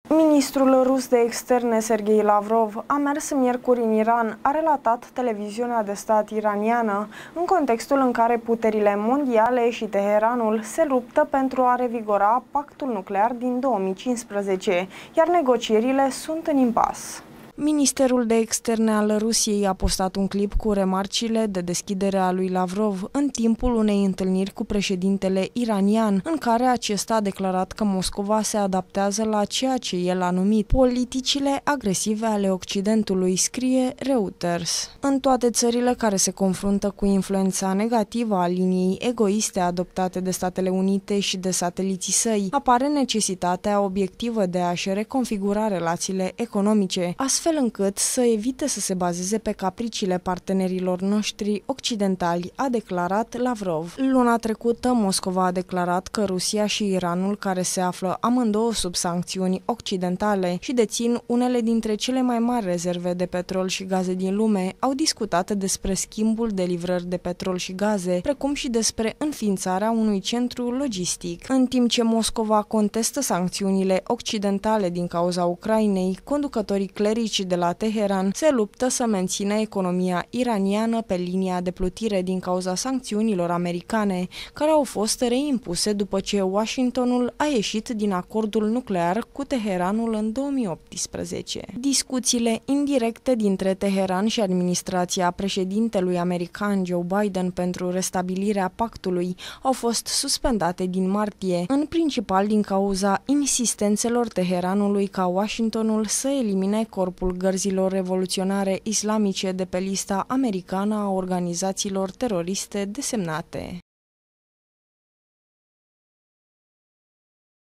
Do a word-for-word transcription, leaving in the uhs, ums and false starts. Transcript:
Ministrul rus de externe Sergei Lavrov a mers miercuri în Iran, a relatat televiziunea de stat iraniană, în contextul în care puterile mondiale și Teheranul se luptă pentru a revigora pactul nuclear din două mii cincisprezece, iar negocierile sunt în impas. Ministerul de externe al Rusiei a postat un clip cu remarcile de deschidere a lui Lavrov în timpul unei întâlniri cu președintele iranian, în care acesta a declarat că Moscova se adaptează la ceea ce el a numit politicile agresive ale Occidentului, scrie Reuters. În toate țările care se confruntă cu influența negativă a liniei egoiste adoptate de Statele Unite și de sateliții săi, apare necesitatea obiectivă de a-și reconfigura relațiile economice, astfel fel încât să evite să se bazeze pe capriciile partenerilor noștri occidentali, a declarat Lavrov. Luna trecută, Moscova a declarat că Rusia și Iranul, care se află amândouă sub sancțiuni occidentale și dețin unele dintre cele mai mari rezerve de petrol și gaze din lume, au discutat despre schimbul de livrări de petrol și gaze, precum și despre înființarea unui centru logistic. În timp ce Moscova contestă sancțiunile occidentale din cauza Ucrainei, conducătorii clerici de la Teheran se luptă să mențină economia iraniană pe linia de plutire din cauza sancțiunilor americane, care au fost reimpuse după ce Washingtonul a ieșit din acordul nuclear cu Teheranul în două mii optsprezece. Discuțiile indirecte dintre Teheran și administrația președintelui american Joe Biden pentru restabilirea pactului au fost suspendate din martie, în principal din cauza insistențelor Teheranului ca Washingtonul să elimine corpul gărzilor revoluționare islamice de pe lista americană a organizațiilor teroriste desemnate.